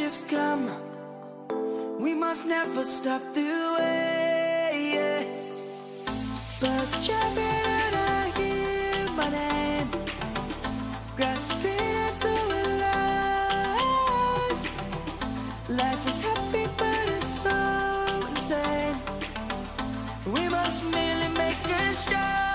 changes come, we must never stop the way, yeah. Birds chirping and I hear my name, grasping into a life. Life is happy but it's so insane. We must merely make a start.